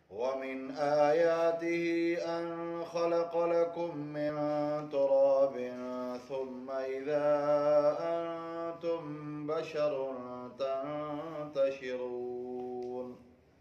ومن آياته أن خلق لكم من تراب ثم إذا أنتم بشر تنتشرون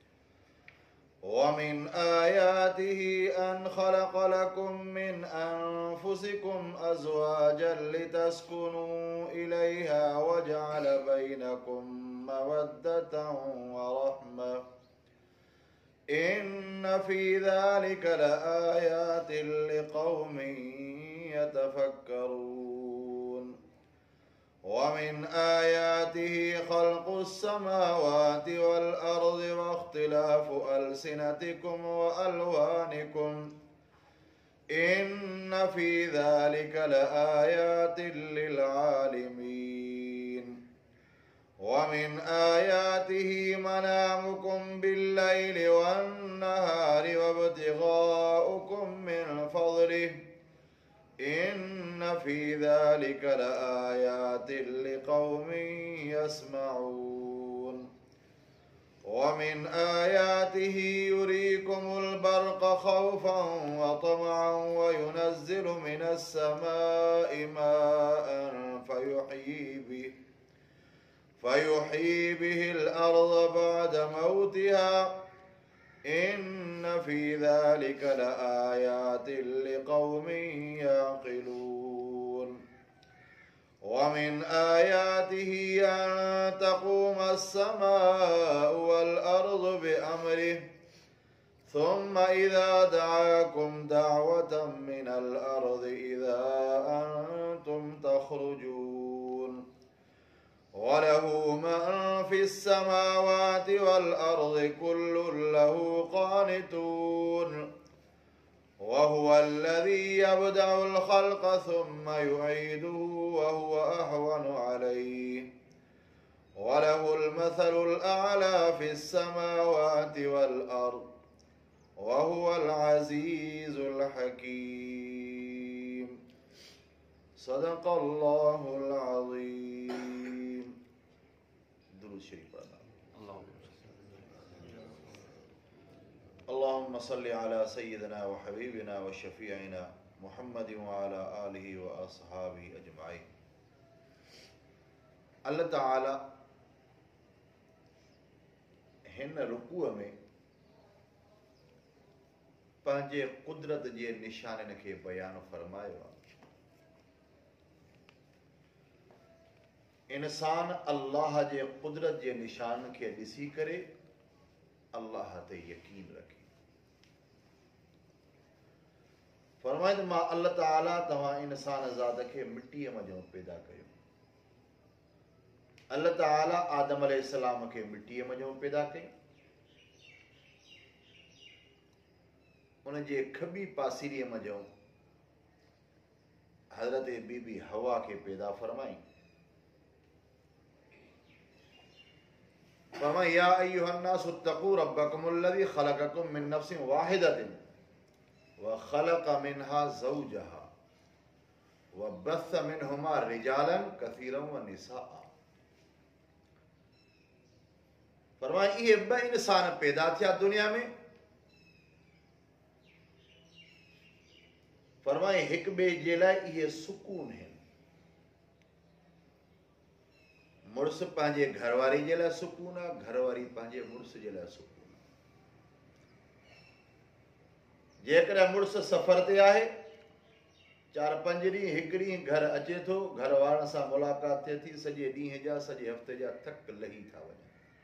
ومن آياته أن خلق لكم من أنفسكم أزواجا لتسكنوا إليها وجعل بينكم مودة ورحمة إن في ذلك لآيات لقوم يتفكرون ومن آياته خلق السماوات والأرض واختلاف ألسنتكم وألوانكم إن في ذلك لآيات للعالمين ومن آياته منامكم بالليل والنهار وابتغاؤكم من فضله إن في ذلك لآيات لقوم يسمعون ومن آياته يريكم البرق خوفا وطمعا وينزل من السماء ماء فيحيي به الأرض بعد موتها إن في ذلك لآيات لقوم يعقلون ومن آياته أن تقوم السماء والأرض بأمره ثم إذا دعاكم دعوة من الأرض إذا أنتم تخرجون وله من في السماوات والأرض كل له قانتون وهو الذي يبدأ الخلق ثم يعيده وهو أهون عليه وله المثل الأعلى في السماوات والأرض وهو العزيز الحكيم صدق الله العظيم. दुरूद शरीफ पढ़ना। अल्लाहुम्मा सल्लि अला सय्यिदिना व हबीबिना व शफीइना मुहम्मद व अला आलिहि व अस्हाबिहि अजमाइन। अल्लाह ताला हिन रुकूअ में पंहिंजे कुदरत जे निशाननि खे बयान फरमायो आहे। इंसान अल्लाह जे कुदरत जे निशान खे ॾिसी करे अल्लाह ते यकीन रखे। फरमाइद मां अल्लाह ताला तव्हां इंसान ज़ात खे मिटीअ मां पैदा कयो। अल्लाह ताला आदम अलैहिस्सलाम खे मिटीअ मां पैदा कई। उन जे खॿी पासीरीअ मां हज़रत बीबी हवा खे पैदा फरमाई। फरमाया या अय्युहन्नासु इत्तक़ू रब्बकुमुल्लज़ी ख़लक़कुम मिन नफ़्सिन वाहिदतिन व ख़लक़ मिन्हा ज़ौजहा व बस्स मिनहुमा रिजालन कसीरन व निसाअ। फरमाया इहे ॿ इंसान पैदा थिया दुनिया में। फरमाए हिक ॿिए जे लाइ इहे सुकून आहिनि। मुड़ुस पंहिंजे घरवारी जे लाइ सुकून आहे, घरवारी पंहिंजे मुड़ुस जे लाइ सुकून आहे। जेकॾहिं मुड़ुस सफ़र ते आहे 4-5 ॾींहं हिकु ॾींहुं घर अचे थो, घर वारनि सां मुलाक़ात थिए थी, सॼे ॾींहं जा सॼे हफ़्ते जा थक लही था वञनि।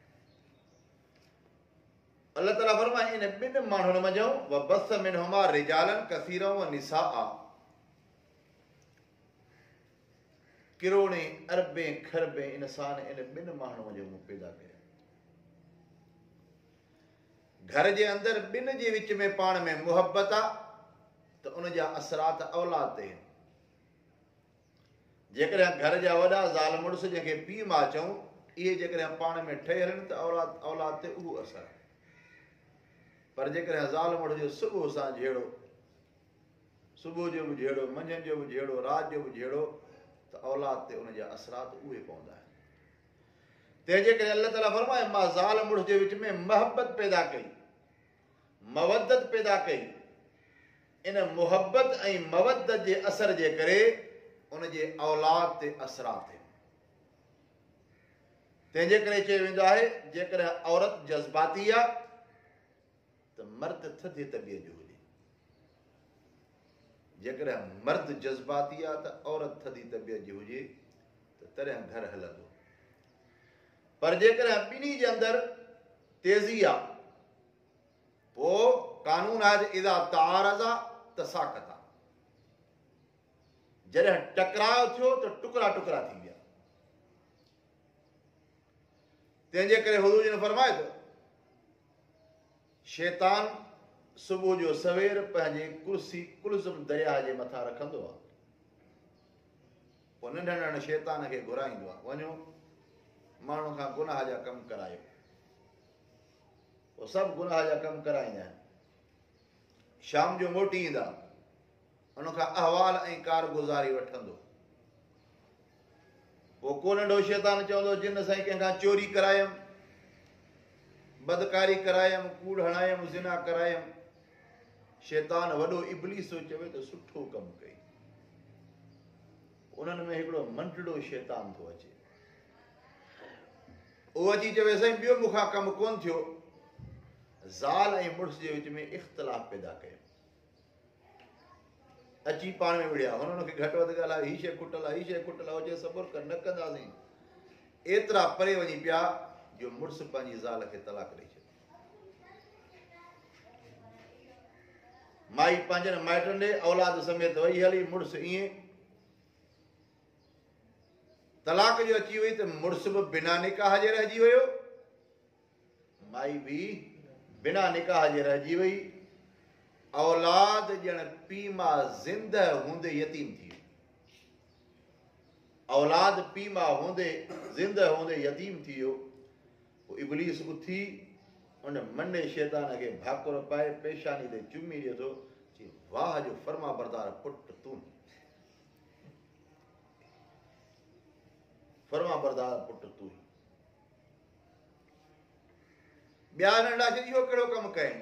अल्लाह ताला फरमाए इन ॿिनि माण्हुनि मंझि व बस मिनहुमा रिजालन कसीरन व निसाअ। किरोड़े अरबे खरबे इंसान इन ॿिनि माण्हुनि मंझि मूं पैदा कया। घर जे अंदरि ॿिनि जे विच में पाण में मुहबत आहे त उन जा असरात औलाद ते आहिनि। जेकॾहिं घर जा वॾा ज़ाल मुड़ुस जंहिंखे पीउ मां चऊं, इहे जेकॾहिं पाण में ठहियलु त औलाद ते उहो असरु आहे। पर जेकॾहिं ज़ाल मुड़ुस जो सुबुह सां जहिड़ो, सुबुह जो बि जहिड़ो, मंझंदि जो बि जहिड़ो, राति जो बि जहिड़ो, त औलाद ते उन जा असरात उहे पवंदा आहिनि। तंहिंजे करे अल्लाह ताला फरमाए मां ज़ाल मुड़ुस जे विच में मोहबत पैदा कई। मवदत पैदा कई, इन मुहब्बत ऐं मवदत जे असर जे करे उन जे औलाद ते असरात थियनि। तंहिंजे करे चयो वेंदो आहे जेकॾहिं औरत जज़्बाती आहे त मर्द थधी तबियत जो हुजे, जेकॾहिं मर्द जज़्बाती आहे त औरत थधी तबियत जी हुजे त तॾहिं घर हलंदो। पर जेकॾहिं ॿिन्ही जे अंदरि तेज़ी आहे पोइ कानून आहे त इज़ा तारज़ा तसाकत आहे, जॾहिं टकराव थियो त टुकड़ा टुकड़ा थी विया। तंहिंजे करे हुज़ूर ने फरमाए थो शैतान सुबुह जो सवेर पंहिंजे कुर्सी कुलज़ुम दरिया जे मथां रखंदो आहे, पोइ नंढा नंढा शैतान खे घुराईंदो आहे, वञो माण्हू खां गुनाह जा कम करायो। पोइ सभु गुनाह जा कम कराईंदा आहिनि, शाम जो मोटी ईंदा, उनखां अहवाल ऐं कारगुज़ारी वठंदो। पोइ को नंढो शैतान चवंदो जिन साईं कंहिंखां चोरी करायमि, बदकारी करायमि, कूड़ हणायमि, ज़िना करायमि। शैतान वॾो इब्लीसो चवे त सुठो कमु कई। उन्हनि में हिकिड़ो मंटड़ो शैतान थो अचे, उहो अची चवे साईं ॿियो मूंखां कमु कोन थियो, ज़ाल ऐं मुड़ुस जे विच में इख़्तिलाफ़ पैदा कयो, अची पाण में विड़िया, हुननि खे घटि वधि ॻाल्हि आहे, हीअ शइ खुटल आहे, हीअ शइ खुटल आहे, चए सबुर कर न कंदासीं। एतिरा परे वञी पिया जो मुड़ुस पंहिंजी ज़ाल खे तलाक ॾेई छॾियो। माई पंहिंजनि माइटनि ॾे औलाद समेत वई हली, मुड़ुस ईअं तलाक जो अची वई त मुड़ुस बि बिना निकाह जे रहिजी वियो, माई बि बिना निकाह जे रहिजी वई। औलाद ॼण पीउ मां ज़िंदह हूंदे यतीम थी वियो, औलाद पीउ मां हूंदे ज़िंदह हूंदे यतीम थी वियो। पोइ इब्लीस उथी उन मंडे शैतान खे भाकुर पाए पेशानी ते चुमी ॾिए थो, चई वाह जो फर्मा बरदार पुट तूं, फर्मा बरदार पुट तूं। ॿिया नंढा चई इहो कहिड़ो कमु कयईं,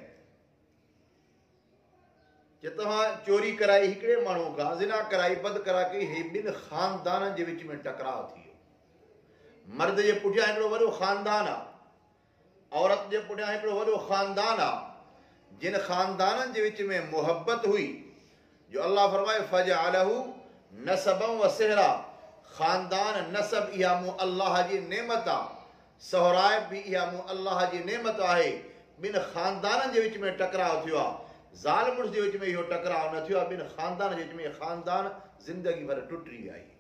जे तव्हां चोरी कराई हिकिड़े माण्हू खां, ज़िना कराई, बदकरा कई, हे ॿिनि ख़ानदाननि जे विच में टकराव थी वियो। मर्द जे पुठियां हिकिड़ो वॾो ख़ानदान आहे, औरत जे पुठियां हिकिड़ो वॾो ख़ानदान आहे। जिन ख़ानदाननि जे विच में मुहबत हुई, जो अल्लाह फरमाए फजअलहू नसबन व सहरा, ख़ानदान नसब इहा मूं अल्लाह जी नेमत आहे, सहुराइब बि इहा मूं अल्लाह जी नेमत आहे। ॿिनि ख़ानदाननि जे विच में टकराव थियो आहे, ज़ाल मुड़ुस जे विच में इहो टकराव न थियो आहे, ॿिनि ख़ानदान जे विच में ख़ानदान ज़िंदगी भर टुटी विया आहे।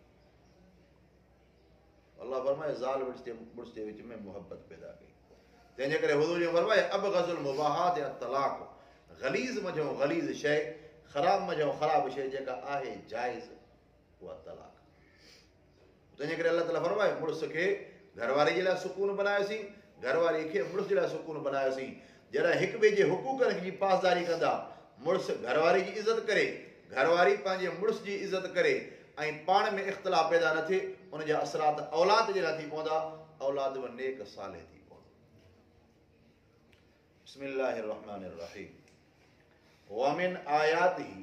अल्लाह फरमाए ज़ाल मुड़ुस जे विच में मुहबत पैदा कई। तंहिंजे करे हुज़ूर ने फरमाए अबग़ज़ुल मुबाहात या तलाक, गलीज़ मझो गलीज़ शइ, ख़राब मझो ख़राब शइ जेका आहे जाइज़, उहा तलाक। तंहिंजे करे अल्लाह ताला फरमाए मुड़ुस खे घरवारी जे लाइ सुकून बनायोसीं, घरवारी खे मुड़ुस जे लाइ सुकून बनायोसीं। जॾहिं हिक ॿिए जे हुकूकनि जी पासदारी कंदा, मुड़ुस घरवारी जी इज़त करे, घरवारी पंहिंजे मुड़ुस जी इज़त करे, ऐं पाण में इख़्तिलाफ़ पैदा न थिए, उनजा असरात औलाद जे लाइ थी पवंदा, औलाद बि नेक साले थी पवंदो। बिस्मिल्लाहिर रहमानिर रहीम। वमिन आयातिही,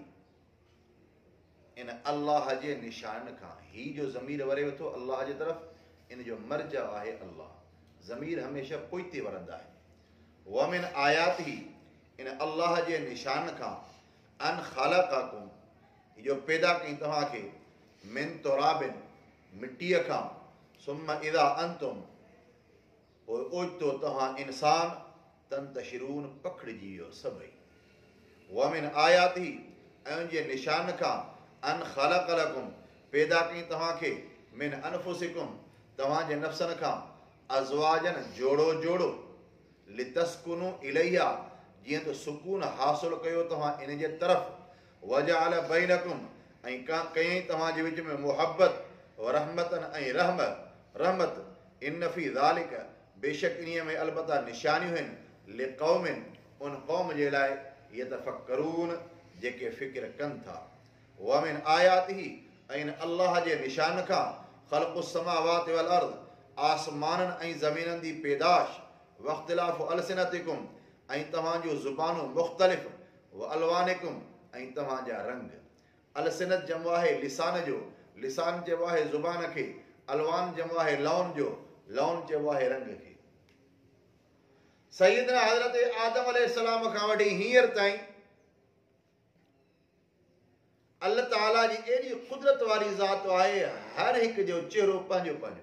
इन अल्लाह जे निशान खां, ही जो ज़मीर वरे वेठो अल्लाह जे तरफ़, इन जो मर्जा आहे अल्लाह, ज़मीर हमेशह पोइते वरंदा आहिनि। वमिन आयातिही, इन अल्लाह जे निशान खां, अन ख़लक़कुम, जो पैदा कई तव्हांखे, मिन तुराबिन, मिटीअ खां, सुम्मा इज़ा अंतुम, पोइ ओचितो तव्हां इंसान, तंतशिरून, पखिड़िजी वियो सभई। वमिन आयातिही, ऐं उनजे निशान खां, अन ख़लक़ लकुम, पैदा कई तव्हांखे, मिन अनफुसिकुम, तव्हांजे नफ़्सनि खां, अज़वाजन, जोड़ो जोड़ो, लितस्कुनू इलैहा, जीअं त सुकून हासिल कयो तव्हां इन जे तरफ़, वजअल बैनकुम, ऐं कयईं तव्हांजे विच में मुहबत, रहमतन ऐं रहमत, इन फी ज़ालिक, बेशक इन्हीअ में अलबत्ता निशानियूं आहिनि, लिक़ौमिन, उन क़ौम जे लाइ, यतफ़क्करून, जेके फ़िक्र कनि था। वमिन आयातिही, ऐं इन अल्लाह जे निशान खां, ख़ल्क़ुस समावाति वल अर्ज़, आसमाननि ऐं ज़मीननि जी पैदाश, वख़्तिलाफ़ु अलसिनतिकुम, ऐं तव्हांजो ज़ुबानूं मुख़्तलिफ़ व अलवानिकुम ऐं तव्हांजा रंग। अलसिनत जमो आहे लिसान जो, लिसान चइबो आहे ज़ुबान खे, अलवान जमो आहे लौन जो, लौन चइबो आहे रंग खे। सैयदना हज़रत आदम अलैहिस्सलाम खां वठी हींअर ताईं अल्लाह ताला जी एॾी कुदरत वारी ज़ात आहे, हर हिकु जो चेहरो पंहिंजो पंहिंजो।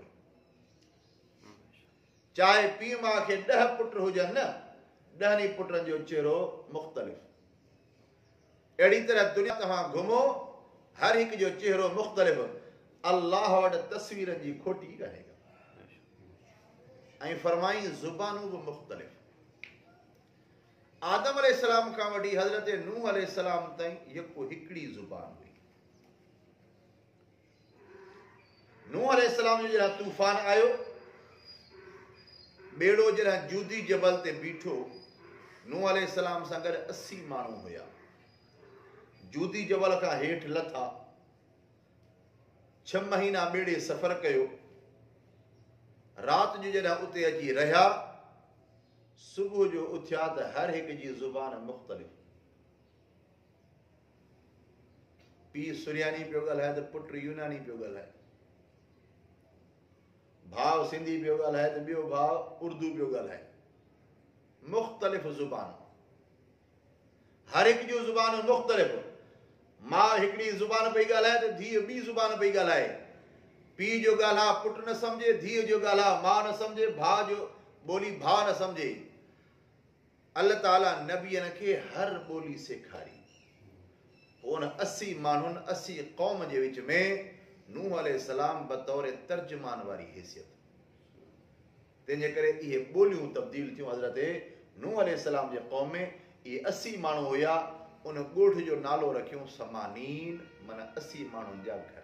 चाहे पीउ माउ खे 10 पुट हुजनि न, 10 पुटनि जो चेहरो मुख़्तलिफ़। अहिड़ी तरह दुनिया तव्हां घुमो, हर हिकु जो चेहरो मुख़्तलिफ़। अल्लाह वटि तस्वीरनि जी खोटी कान्हे ऐं फरमाई ज़ुबानूं बि मुख़्तलिफ़। आदम अलैहिस्सलाम खां वठी हज़रत नूह अलैहिस्सलाम ताईं हिकिड़ी ज़ुबान हुई। नूह अलैहिस्सलाम जो जॾहिं तूफ़ान आयो, ॿेड़ो जॾहिं जूदी जबल ते बीठो, नूह अलैहिस्सलाम सां गॾु 80 माण्हू हुया। जूदी जबल खां हेठि लथा, 6 महीना ॿेड़े सफ़र कयो। राति जो जॾहिं उते अची रहिया, सुबुह जो उथिया त हर हिकु जी ज़ुबान मुख़्तलिफ़। पीउ सुरियानी पियो ॻाल्हाए त पुटु यूनानी पियो ॻाल्हाए, भाउ सिंधी पियो ॻाल्हाए त ॿियो भाउ उर्दू पियो ॻाल्हाए। मुख़्तलिफ़ ज़ुबान, हर हिकु जूं ज़ुबानूं मुख़्तलिफ़। माउ हिकिड़ी ज़ुबान पई ॻाल्हाए त धीउ ॿी ज़ुबान पई ॻाल्हाए। पीउ जो ॻाल्हा पुटु न सम्झे, धीउ जो ॻाल्हा माउ न सम्झे, भाउ जो ॿोली भाउ न सम्झे। अल्लाह ताला नबियनि खे हर ॿोली सेखारी। उन 80 माण्हुनि 80 क़ौम जे विच में नूह अलैहिस्सलाम बतौर तर्जुमान वारी हैसियत। तंहिंजे करे इहे ॿोलियूं तब्दील थियूं। हज़रत नूह अलैहिस्सलाम जे क़ौम में इहे 80 माण्हू हुया। उन ॻोठ जो नालो रखियूं समानीन, माना 80 माण्हुनि जा घर।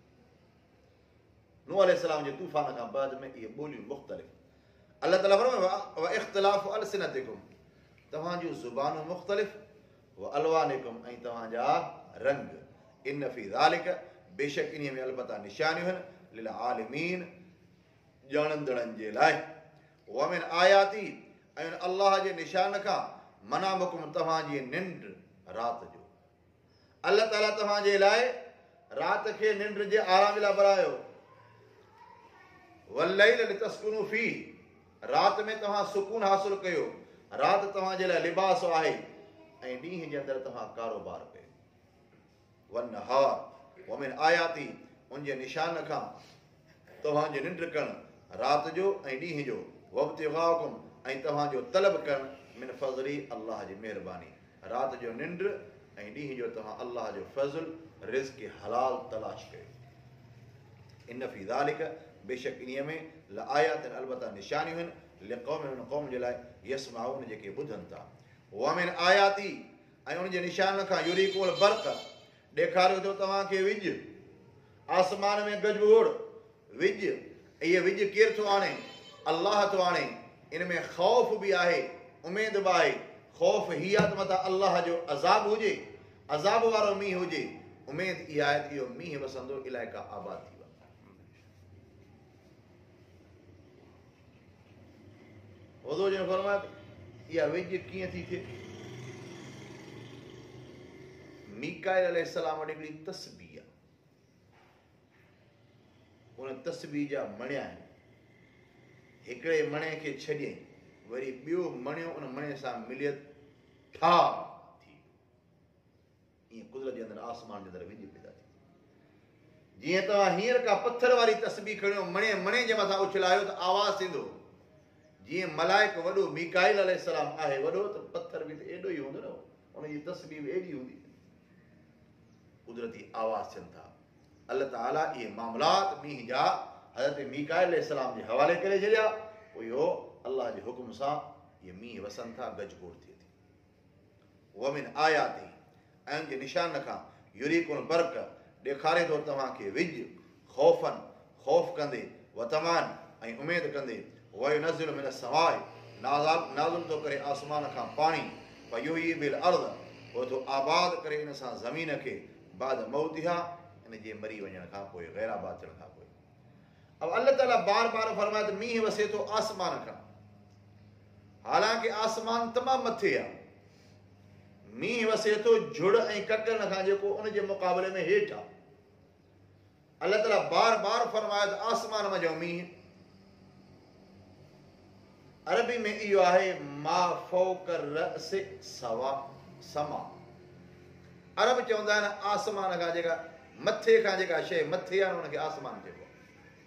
नूह अलैहिस्सलाम जे तूफ़ान खां बाद में इहे ॿोलियूं मुख़्तलिफ़। अल्लाह ताला फरमाए व इख़्तिलाफ़ अलसिनतिकुम, तव्हांजूं ज़ुबानूं मुख़्तलिफ़, व अलवानिकुम ऐं तव्हांजा रंग। इन फी ज़ालिक, बेशक इन में अलबत्ता निशानियूं आहिनि, लिल आलिमीन, ॼाणंदड़नि जे लाइ। व मिन आयाती, ऐं अल्लाह जे निशान खां मनामुकुम, तव्हांजी निंड राति जो। अल्लाह ताला तव्हांजे लाइ राति खे निंड जे आराम जे लाइ बणायो। वल्लैल लितस्कुनू फी, राति में तव्हां सुकून हासिल कयो। राति तव्हांजे लाइ लिबास आहे ऐं ॾींहं जे अंदरि तव्हां कारोबार कयो। वन्नहार, वमिन आयाती, उनजे निशान खां तव्हांजी निंड करणु राति जो ऐं ॾींहं जो। वब्तिगाकुम, ऐं तव्हांजो तलब करणु मिन फज़ली, अल्लाह जी महिरबानी। राति जो निंड ऐं ॾींहं जो तव्हां अल्लाह जो फज़ल, रिज़्क़ हलाल तलाश कयो। इन फी ज़ालिक, बेशक इन्हीअ में लआयातिन, अलबत्ता निशानियूं आहिनि, लिक़ौमिन, क़ौम जे लाइ, यसमाऊन, जेके ॿुधनि था। वमिन आयाती, ऐं उनजे निशान खां युरीकुल बर्क़, ॾेखारियो थो तव्हांखे विझ। आसमान में गजगोड़ विझ। इहे विझ केरु थो आणे? अल्लाह थो आणे। इन में ख़ौफ़ बि आहे, उमेद बि आहे। ख़ौफ़ हीअ त मथां अल्लाह जो अज़ाब हुजे, अज़ाब वारो मींहुं हुजे। उमेद इहा आहे त इहो मींहुं वसंदो, इलाइक़ा आबाद थी वेंदा। हुज़ूर जो फरमायो इहा विझ कीअं थी थिए? मीकाईल अलैहिस्सलाम वटि हिकिड़ी तस्बीह आहे। उन तस्बीह जा मणिया आहिनि। हिकिड़े मणे खे छॾियईं, वरी ॿियो मणियो उन मणे सां मिलियत, ठा थी। ईअं कुदरत जे अंदरि, आसमान जे अंदरि विझ पैदा थी। जीअं तव्हां हींअर का पथर वारी तस्बीह खणियो, मणे जे मथां उछलायो त आवाज़ थींदो। जीअं मलाइक वॾो मीकाईल अलैहिस्सलाम आहे वॾो, त पथर बि त एॾो ई हूंदो न, उनजी तस्बीह बि एॾी हूंदी। कुदरती आवाज़ थियनि था। अल्लाह ताला इहे मामलात मींहं जा हज़रत मीकाईल अलैहिस्सलाम जे हवाले करे छॾिया। पोइ इहो अल्लाह जे हुकुम सां इहे मींहं वसनि था, गजगोड़ थिए थी। वमिन आयाती, ऐं उनजे निशान खां युरीकुल बर्क़, ॾेखारे थो तव्हांखे विझ। ख़ौफ़न, ख़ौफ़ कंदे, वतमान, ऐं उमेद कंदे। वयुनज़्ज़िलु मिन समाए, नाज़िल थो करे आसमान खां पाणी। फयुहयी बिल अर्ज़, पोइ थो आबाद करे इन सां ज़मीन खे। बाद मौतिहा, इन जे मरी वञण खां पोइ, गैराबाद थियण खां पोइ। अब अल्लाह ताला बार बार फरमाए त मींहुं वसे थो आसमान खां। हालांकि आसमान तमामु मथे आहे, मींहुं वसे थो झुड़ ऐं ककरनि खां जेको उन जे मुक़ाबले में हेठि आहे। अल्लाह ताला बार बार फरमायो त आसमान में जो मींहुं, अरबी में इहो आहे मा फौक रअस सवा समा। अरब चवंदा आहिनि आसमान खां जेका मथे खां जेका शइ मथे आहे उनखे आसमान चइबो आहे।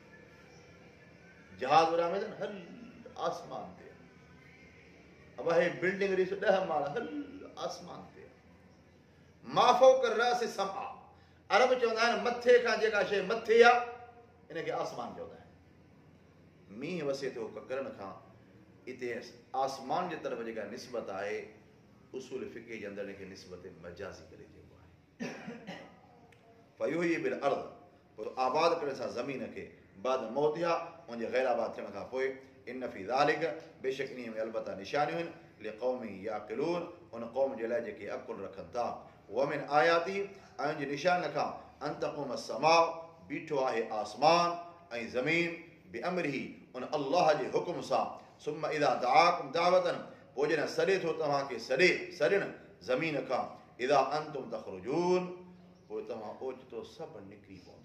जहाज उड़ामे थो न, हल आसमान ते, अब हे बिल्डिंग ॾिस 10 माला, हल आसमान ते। मा फौक रअस समा, अरब चवंदा आहिनि मथे खां जेका शइ मथे आहे इनखे आसमान चवंदा आहिनि। मींहुं वसे थो ककरनि खां, इते आसमान जे तरफ़ जेका निस्बत आहे उसूल फ़िक़ह जे अंदरि इनखे निस्बत मजाज़ी करे चइबो आहे। फयुही बिल अर्द, पोइ आबाद करण सां ज़मीन खे बाद मौतिहा, उनजे गैर आबाद थियण खां पोइ। इन फी ज़ालिक, बेशक इन में अलबत्ता निशानियूं आहिनि, लिक़ौमी याक़िलून, उन क़ौम जे लाइ जेके अक़ुल रखनि था। वमिन आयाती, ऐं जे निशान खां अन तक़ूम अस्समाउ, बीठो आहे आसमान ऐं ज़मीन, बिअमरिही, उन अल्लाह जे हुकुम सां। सुम्मा इज़ा दआकुम दावतन, पोइ जॾहिं सॾे थो तव्हांखे सॾण ज़मीन खां, इज़ा अंतुम तख़रुजून, पोइ तव्हां ओचितो सभु निकिरी पवंदो।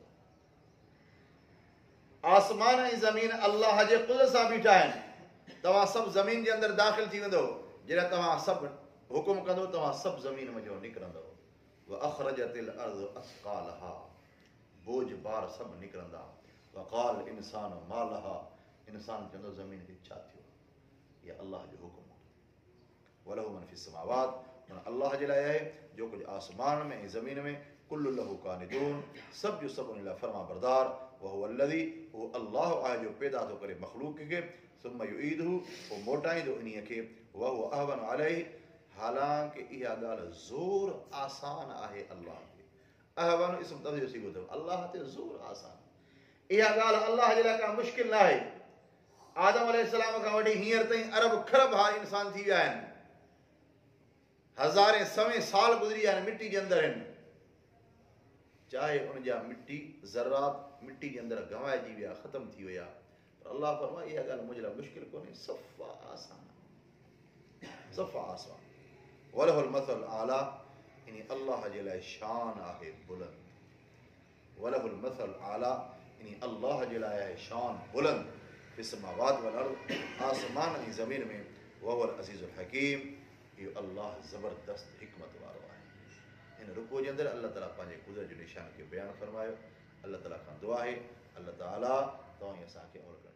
आसमान ऐं ज़मीन अल्लाह जे कुदरत सां बीठा आहिनि। तव्हां सभु ज़मीन जे अंदरि दाख़िल थी वेंदो, जॾहिं तव्हां सभु हुकुम कंदो तव्हां सभु ज़मीन में जो निकिरंदव। व अख़रजतिल अर्ज़ु अस्क़ालहा, बोझ बार सभु निकिरंदा। वक़ाल इंसान मा लहा, इंसान चवंदो ज़मीन खे छा थियो, इहा अल्लाह जो हुकुम आहे। वलहु मन फ़िस समावात, माना अल्लाह जे लाइ आहे जो कुझु आसमान में ऐं ज़मीन में। कुल्लु लहू कानितून, सभु जो सभु उन लाइ फर्मा बरदार। वहु अल्लज़ी, उहो अल्लाह आहे जो पैदा थो करे मख़लूक़ खे, सुम्मा युईदुहु, पोइ मोटाईंदो इन्हीअ खे। वहु अहवन अलैहि, हालांकि इहा ॻाल्हि ज़ोर आसान आहे अल्लाह ते। अहवन इस्म तफ़्ज़ील जो सीगो अथव, अल्लाह ते ज़ोर आसान। इहा ॻाल्हि अल्लाह जे लाइ का मुश्किल न आहे। आदम अलैहिस्सलाम खां वठी हींअर ताईं अरब खरब हार इंसान थी विया आहिनि, हज़ारे सवें साल गुज़री विया आहिनि, मिटी जे अंदरि आहिनि। चाहे उनजा मिटी ज़रात मिटी जे अंदरि गवाइजी विया, ख़तम थी विया, पर अल्लाह फरमाए इहा ॻाल्हि मुंहिंजे लाइ मुश्किल कोन्हे, सफ़ा आसान, सफ़ा आसान। वलहुल मसल आला, इन अल्लाह जे लाइ शान आहे बुलंद। वलहुल मसल आला, इन अल्लाह जे लाइ आहे शान बुलंद। फिस्समावात वल अर्ज़, आसमान ऐं ज़मीन में। वहुवल अज़ीज़ुल हकीम, इहो अल्लाह ज़बरदस्त हिकमत वारो आहे। हिन रुको जे अंदरि अल्लाह ताला पंहिंजे कुदरत जो निशान खे बयानु फरमायो। अल्लाह ताला खां दुआ आहे, अल्लाह ताला तव्हां असांखे अमल करणु